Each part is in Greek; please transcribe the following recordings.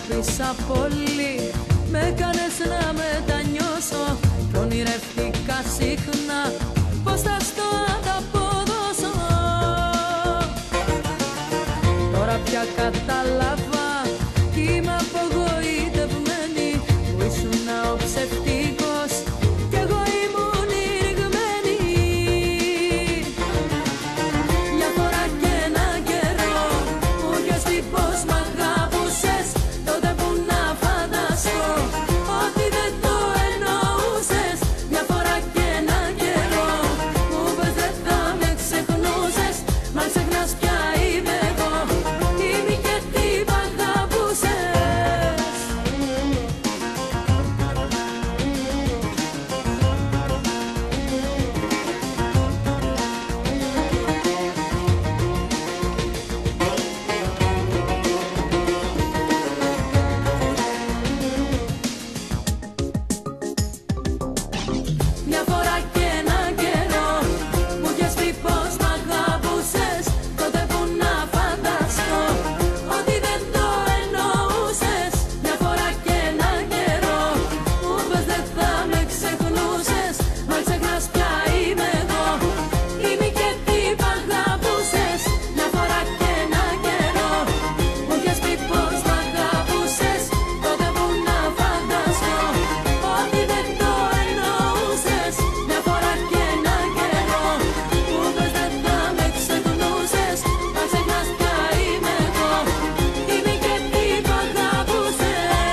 αγάπησα πολύ, με έκανες να μετανιώσω κι ονειρευτικά συχνά πως θα στο ανταποδώσω. Τώρα πια κατάλαβα κι είμαι απογοητευμένη που ήσουν ο ψευτικός κι εγώ ήμουν η ρηγμένη. Μια φορά και ένα καιρό μου είχες πει πως μ' αγάπησες, τότε που να φανταστώ ότι δεν το εννοούσες. Μια φορά και ένα καιρό μου πες δεν θα με ξεχνούσες, μα ξεχνάς πια είμαι εγώ, είμαι και τι μ' αγάπησες. Μια φορά και ένα καιρό μου είχες πει πως μ' αγάπησες, τότε που να φανταστώ ότι δεν το εννοούσες. Μια φορά και ένα καιρό μου πες δεν θα με ξεχνούσες, μα ξεχνάς πια είμαι εγώ, είμαι και τι μ' αγάπησες. Μια φορά και ένα καιρό μου είχες πει πως μ' αγάπησες, τότε που να φανταστώ ότι δεν το εννοούσες. Μια φορά και ένα καιρό μου πες δεν θα με ξεχνούσες, μα ξεχνάς πια είμαι εγώ, είμαι και τι μ' αγάπησες.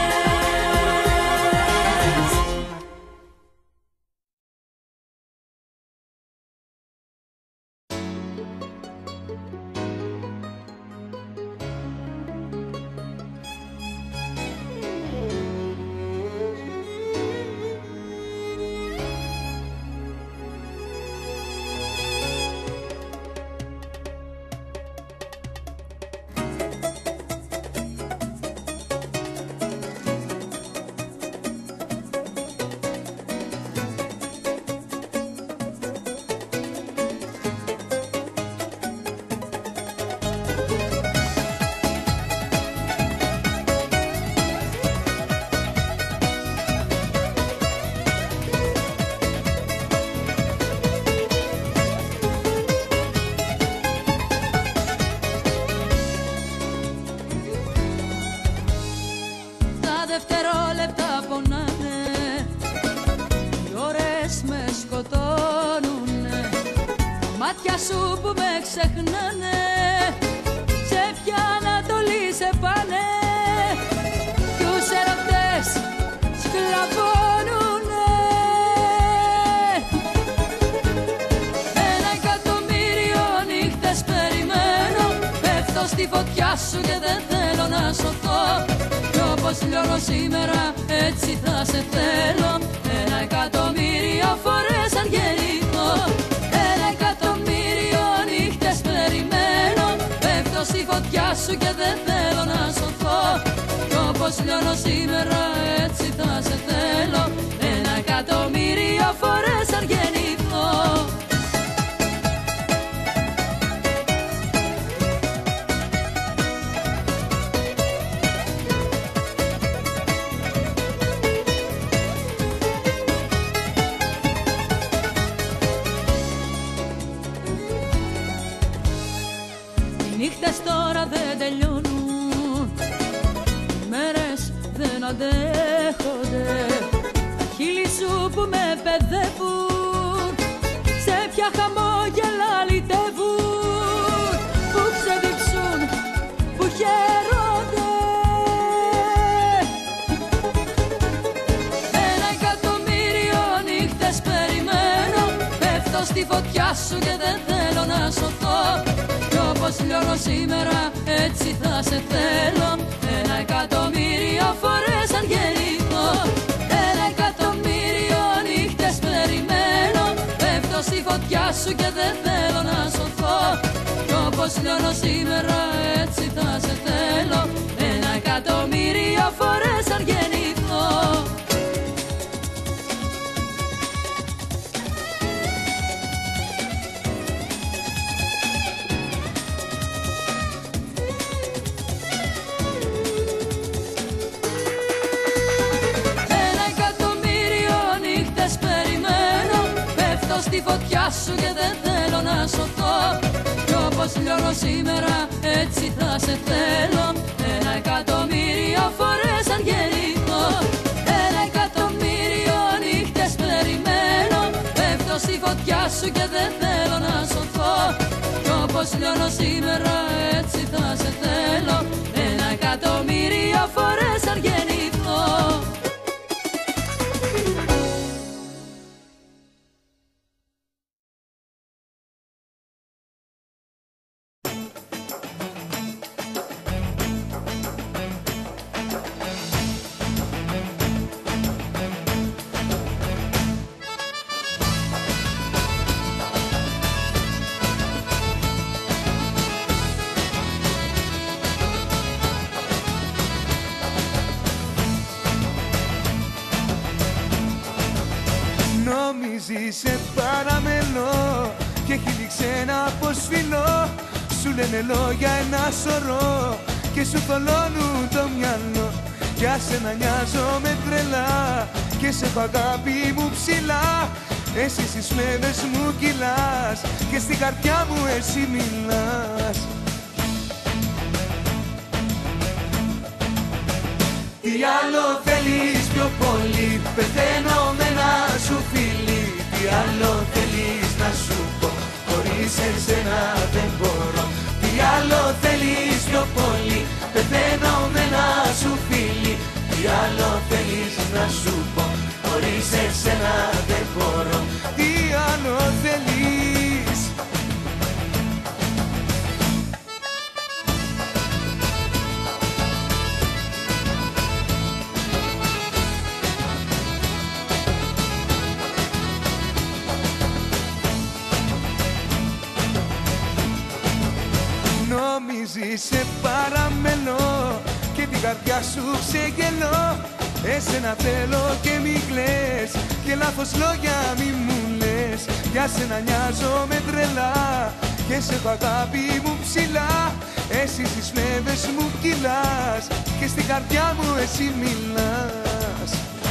Τα δευτερόλεπτα πονάνε, οι ώρες με σκοτώνουνε, μάτια σου που με ξεχνάνε, σε ποια ανατολή σε πάνε, ποιους ερωτές σκλαβώνουνε. 1.000.000 νύχτες περιμένω, πέφτω στη φωτιά σου και δεν θέλω να σωθώ, κι όπως λιώνω σήμερα έτσι θα σε θέλω, 1.000.000 φορές αν γεννηθώ. 1.000.000 νύχτες περιμένω, πέφτω στη φωτιά σου και δεν θέλω να σωθώ, κι όπως λιώνω σήμερα έτσι θα σε θέλω, 1.000.000 φορές αν γεννηθώ. Οι νύχτες τώρα δεν τελειώνουν, οι μέρες δεν αντέχονται, τα χείλη σου που με παιδεύουν, σε ποια χαμόγελα λυτεύουν, που ξεδίψουν, που χαίρονται. 1.000.000 νύχτες περιμένω, πέφτω στη φωτιά σου και δεν θέλω να σωθώ, κι όπως λιώνω σήμερα έτσι θα σε θέλω, 1.000.000 φορές αν γεννηθώ. 1.000.000 νύχτες περιμένω, πέφτω στη φωτιά σου και δεν θέλω να σωθώ, κι όπως λιώνω σήμερα έτσι θα σε θέλω, 1.000.000 φορές αν γεννηθώ. στη φωτιά σου και δεν θέλω να σωθώ. Κι όπως λιώνω σήμερα έτσι θα σε θέλω 1.000.000 φορές αν γεννηθώ. 1.000.000 νύχτες περιμένω, πέφτω στη φωτιά σου και δεν θέλω να σωθώ. Κι όπως λιώνω σήμερα έτσι θα σε θέλω 1.000.000 φορές αν γεννηθώ. Νομίζεις σε παραμελώ και έχει λήξει ένα αποσφυλό. Σου λένε λόγια ένα σωρό και σου θολώνουν το μυαλό. Για σένα νοιάζομαι τρελά και σε έχω αγάπη μου ψηλά. Εσύ στις φλέβες μου κυλάς και στην καρδιά μου εσύ μιλάς. Τι άλλο θέλεις πιο πολύ, πεθαίνω με ένα σου φίλι. Τι άλλο θέλεις να σου πω, χωρίς εσένα δεν μπορώ. Τι άλλο θέλεις πιο πολύ, πεθαίνω με ένα σου φίλι. Τι άλλο θέλεις να σου πω, χωρίς εσένα δεν μπορώ. Τι άλλο θέλεις. Νομίζεις σε παραμελώ και την καρδιά σου ξεγελώ. Εσένα θέλω και μη κλαις και λάθος λόγια μη μου λες. Για σένα νοιάζομαι τρελά και σε έχω αγάπη μου ψηλά. Εσύ στις φλέβες μου κυλάς και στην καρδιά μου εσύ μιλάς.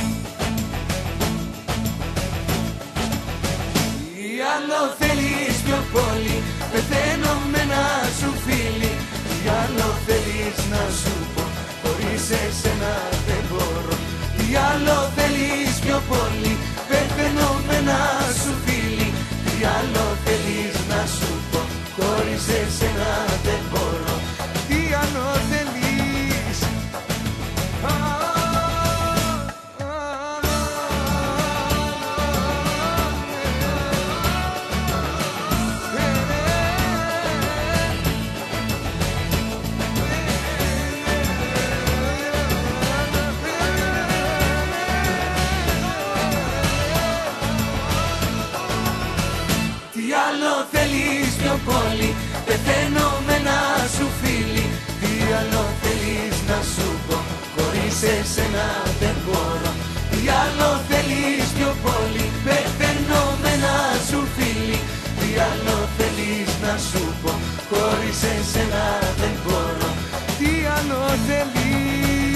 Τι άλλο θέλεις πιο πολύ, πεθαίνω με ένα σου φίλι. Τι άλλο θέλεις να σου πω, χωρίς εσένα δεν μπορώ. Τι άλλο θέλεις πιο πολύ, πεθαίνω με ένα σου φίλι. Τι άλλο θέλεις να σου πω, χωρίς εσένα δεν μπορώ. Τι άλλο θέλεις. Πολύ, πεθαίνω με ένα σου φίλι. Τι άλλο θέλεις να σου πω, χωρίς εσένα δεν μπορώ. Τι άλλο θέλεις πιο πολύ, πεθαίνω με ένα σου φίλι. Τι άλλο θέλεις να σου πω, χωρίς εσένα δεν μπορώ. Τι άλλο θέλεις.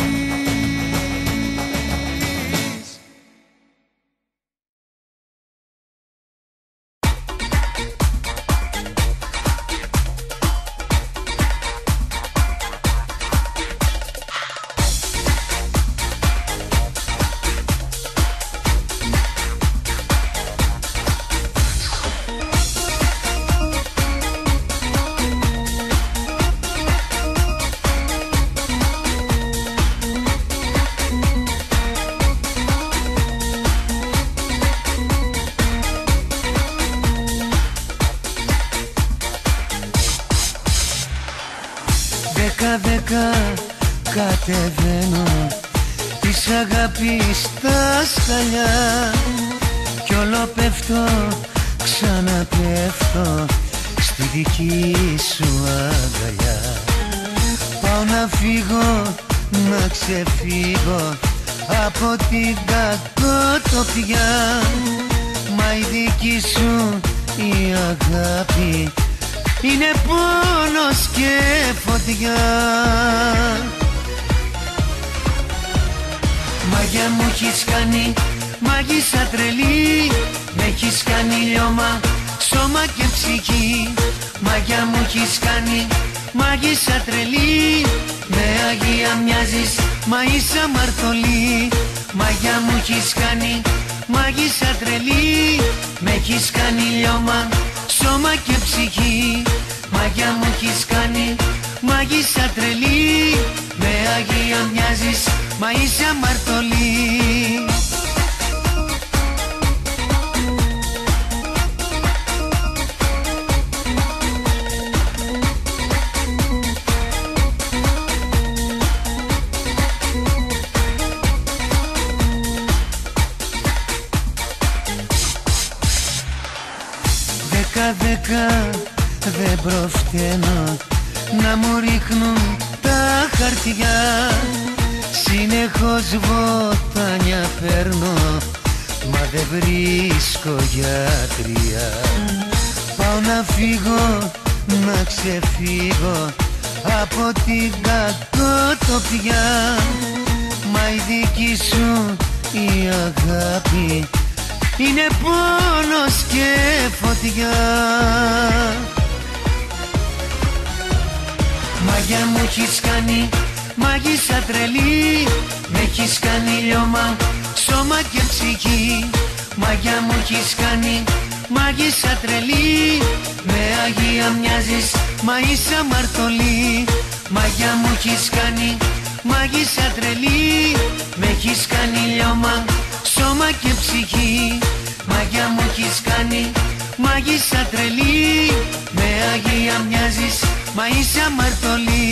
Δέκα κατεβαίνω της αγάπης τα σκαλιά κι όλο πέφτω, ξαναπέφτω στη δική σου αγκαλιά. Πάω να φύγω, να ξεφύγω από την κακοτοπιά, μα η δική σου η αγάπη είναι πόνος και φωτιά. Μαγιά μου έχεις κάνει, μάγισσα τρελή. Μ' έχεις κάνει λιώμα σώμα και ψυχή. Μαγιά μου έχεις κάνει μάγισσα τρελή. Με Αγία μοιάζεις μα είσαι αμαρτωλή. Μαγιά μου έχεις κάνει μάγισσα τρελή. Μ' έχεις κάνει λιώμα σώμα και ψυχή. Μαγιά μου έχεις κάνει μάγισσα τρελή. Με Αγία μοιάζεις μα είσαι αμαρτωλή. Δέκα δεν προφταίνω να μου ρίχνουν τα χαρτιά. Συνεχώς βοτάνια παίρνω μα δεν βρίσκω γιατρία. Πάω να φύγω, να ξεφύγω από την κακοτοπιά. Μα η δική σου η αγάπη είναι πόνος και φωτιά. Μαγιά μου έχεις κάνει μάγισσα τρελή. Μ' έχεις κάνει λιώμα σώμα και ψυχή. Μαγιά μου έχεις κάνει μάγισσα τρελή. Με Αγία μοιάζεις μα είσαι αμαρτωλή. Μαγιά μου έχεις κάνει μάγισσα τρελή. Μ' έχεις κάνει λιώμα σώμα και ψυχή. Μαγιά μου έχεις κάνει μάγισσα τρελή. Με Αγία μοιάζεις μα είσαι αμαρτωλή.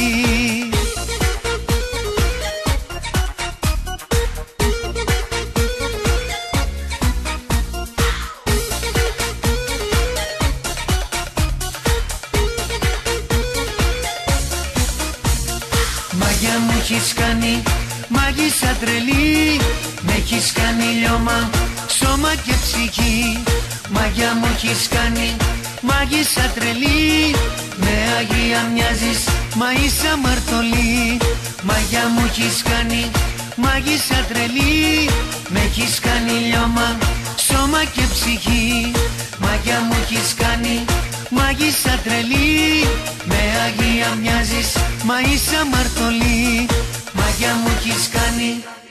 Μαγιά μου έχεις κάνει μάγισσα τρελή. Μ' έχεις κάνει λιώμα σώμα και ψυχή. Μαγιά μου έχεις κάνει μάγισσα τρελή. Με Αγία μοιάζεις μα είσαι αμαρτωλή. Μαγιά μου έχεις κάνει μάγισσα τρελή. Μ' έχεις κάνει λιώμα σώμα και ψυχή. Μαγιά μου έχεις κάνει μάγισσα τρελή. Με Αγία μοιάζεις μα είσαι αμαρτωλή. Μαγιά μου έχεις κάνει